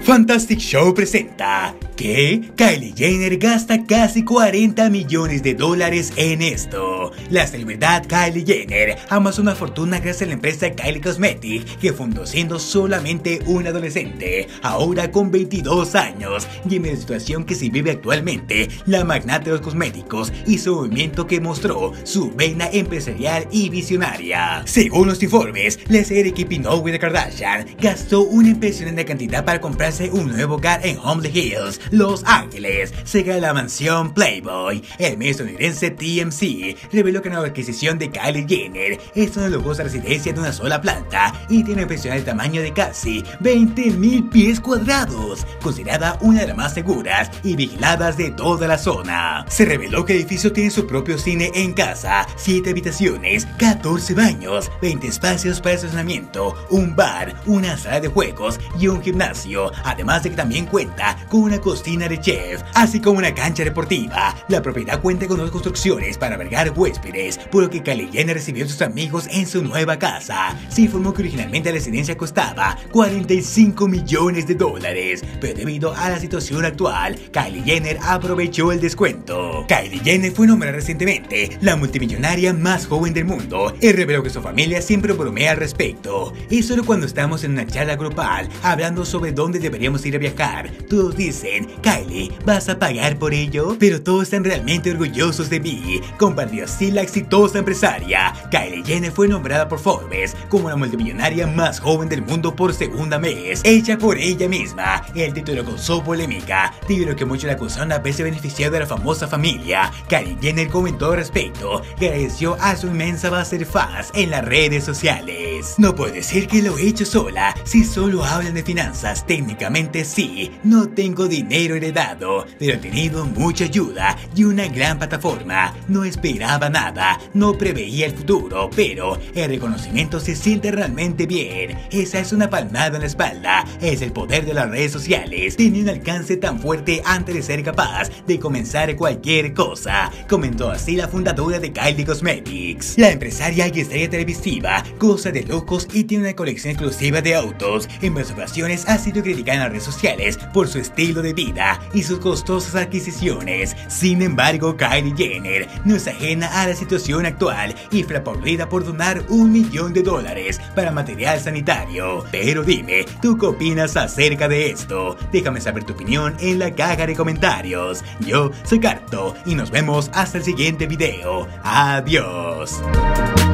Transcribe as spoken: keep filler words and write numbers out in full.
Fantastic Show presenta que Kylie Jenner gasta casi cuarenta millones de dólares en esto. La celebridad Kylie Jenner amasó una fortuna gracias a la empresa Kylie Cosmetics, que fundó siendo solamente una adolescente, ahora con veintidós años, y en la situación que se vive actualmente. La magnate de los cosméticos hizo un movimiento que mostró su vena empresarial y visionaria. Según los informes, la serie Keeping Up with the Kardashian gastó una impresionante cantidad para comprarse un nuevo hogar en Hollywood Hills, Los Ángeles, cerca de la mansión Playboy. El medio estadounidense T M Z reveló que la nueva adquisición de Kylie Jenner es una lujosa residencia de una sola planta y tiene un impresionante tamaño de casi veinte mil pies cuadrados, considerada una de las más seguras y vigiladas de toda la zona. Se reveló que el edificio tiene su propio cine en casa, siete habitaciones, catorce baños, veinte espacios para estacionamiento, un bar, una sala de juegos y un gimnasio, además de que también cuenta con una cocina de chef, así como una cancha deportiva. La propiedad cuenta con dos construcciones para albergar huéspedes, por lo que Kylie Jenner recibió a sus amigos en su nueva casa. Se informó que originalmente la residencia costaba cuarenta y cinco millones de dólares, pero debido a la situación actual, Kylie Jenner aprovechó el descuento. Kylie Jenner fue nombrada recientemente la multimillonaria más joven del mundo y reveló que su familia siempre bromea al respecto. Y solo cuando estamos en una charla grupal hablando sobre dónde deberíamos ir a viajar, todos dicen: Kylie, ¿vas a pagar por ello? Pero todos están realmente orgullosos de mí. Compartió así la exitosa empresaria. Kylie Jenner fue nombrada por Forbes como la multimillonaria más joven del mundo por segunda vez, hecha por ella misma. El título causó polémica debido a que muchos la acusaron de haberse beneficiado de la famosa familia. Kylie Jenner comentó al respecto y agradeció a su inmensa base de fans en las redes sociales. No puedo decir que lo he hecho sola, si solo hablan de finanzas. Técnicamente sí, no tengo dinero heredado, pero he tenido mucha ayuda y una gran plataforma. No esperaba nada, no preveía el futuro, pero el reconocimiento se siente realmente bien. Esa es una palmada en la espalda. Es el poder de las redes sociales. Tenía un alcance tan fuerte antes de ser capaz de comenzar cualquier cosa, comentó así la fundadora de Kylie Cosmetics. La empresaria y estrella televisiva goza de lujos y tiene una colección exclusiva de autos. En varias ocasiones ha sido criticada en las redes sociales por su estilo de vida y sus costosas adquisiciones. Sin embargo, Kylie Jenner no es ajena a la situación actual y fue aplaudida por donar un millón de dólares para material sanitario. Pero dime, ¿tú qué opinas acerca de esto? Déjame saber tu opinión en la caja de comentarios. Yo soy Carto y nos vemos hasta el siguiente video. Adiós.